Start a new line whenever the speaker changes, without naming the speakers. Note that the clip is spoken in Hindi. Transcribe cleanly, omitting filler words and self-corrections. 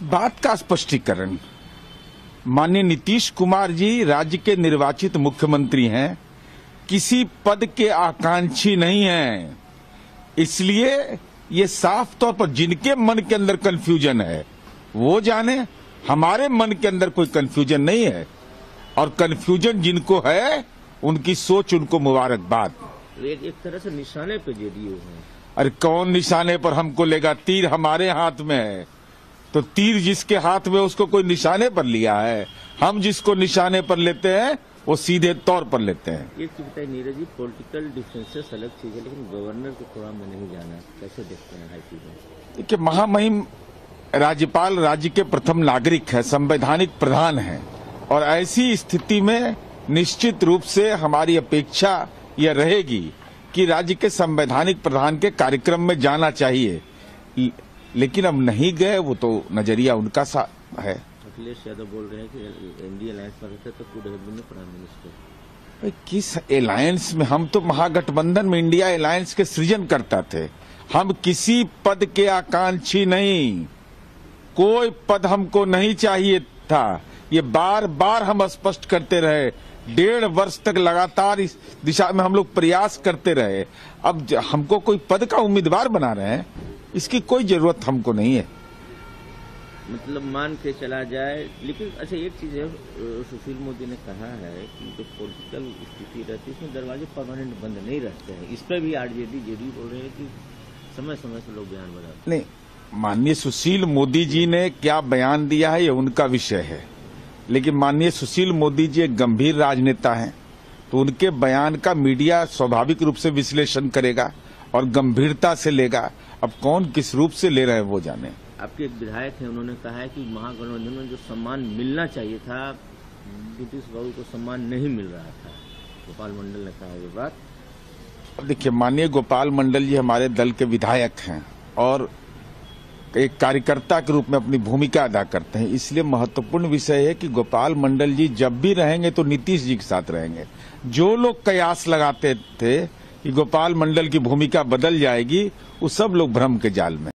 बात का स्पष्टीकरण। माननीय नीतीश कुमार जी राज्य के निर्वाचित मुख्यमंत्री हैं, किसी पद के आकांक्षी नहीं हैं। इसलिए ये साफ तौर पर जिनके मन के अंदर कंफ्यूजन है वो जाने, हमारे मन के अंदर कोई कंफ्यूजन नहीं है। और कंफ्यूजन जिनको है उनकी सोच, उनको मुबारकबाद।
एक तरह से निशाने पे जेडीयू है।
अरे कौन निशाने पर हमको लेगा? तीर हमारे हाथ में है, तो तीर जिसके हाथ में उसको कोई निशाने पर लिया है। हम जिसको निशाने पर लेते हैं वो सीधे तौर पर लेते हैं।
एक चीज बताइए नीरज जी, पॉलिटिकल डिफरेंसेस अलग चीज है, लेकिन गवर्नर को थोड़ा मैं नहीं जाना, कैसे देखते हैं हाई चीज में?
देखिए, महामहिम राज्यपाल राज्य के प्रथम नागरिक है, संवैधानिक प्रधान है, और ऐसी स्थिति में निश्चित रूप से हमारी अपेक्षा यह रहेगी कि राज्य के संवैधानिक प्रधान के कार्यक्रम में जाना चाहिए। लेकिन अब नहीं गए, वो तो नजरिया उनका सा है।
अखिलेश यादव बोल रहे हैं कि एनडीए अलायंस में रहते तो could have been prime minister.
किस अलायंस में? हम तो महागठबंधन में इंडिया अलायंस के सृजन करता थे। हम किसी पद के आकांक्षी नहीं, कोई पद हमको नहीं चाहिए था। ये बार बार हम स्पष्ट करते रहे, 1.5 वर्ष तक लगातार इस दिशा में हम लोग प्रयास करते रहे। अब हमको कोई पद का उम्मीदवार बना रहे हैं, इसकी कोई जरूरत हमको नहीं है।
मतलब मान के चला जाए। लेकिन अच्छा एक चीज है, सुशील मोदी ने कहा है कि जो पॉलिटिकल स्थिति रहती है उसमें दरवाजे परमानेंट बंद नहीं रहते हैं। इस पर भी आरजेडी जेडीयू बोल रहे हैं कि समय समय से लोग बयान बनाते।
नहीं, माननीय सुशील मोदी जी ने क्या बयान दिया है ये उनका विषय है, लेकिन माननीय सुशील मोदी जी एक गंभीर राजनेता हैं, तो उनके बयान का मीडिया स्वाभाविक रूप से विश्लेषण करेगा और गंभीरता से लेगा। अब कौन किस रूप से ले रहे हैं वो जाने।
आपके एक विधायक हैं, उन्होंने कहा है कि महागठबंधन में जो सम्मान मिलना चाहिए था नीतीश बाबू को सम्मान नहीं मिल रहा था। गोपाल मंडल ने कहा ये बात।
देखिए, माननीय गोपाल मंडल जी हमारे दल के विधायक हैं और एक कार्यकर्ता के रूप में अपनी भूमिका अदा करते हैं। इसलिए महत्वपूर्ण विषय है कि गोपाल मंडल जी जब भी रहेंगे तो नीतीश जी के साथ रहेंगे। जो लोग कयास लगाते थे कि गोपाल मंडल की भूमिका बदल जाएगी, वो सब लोग भ्रम के जाल में।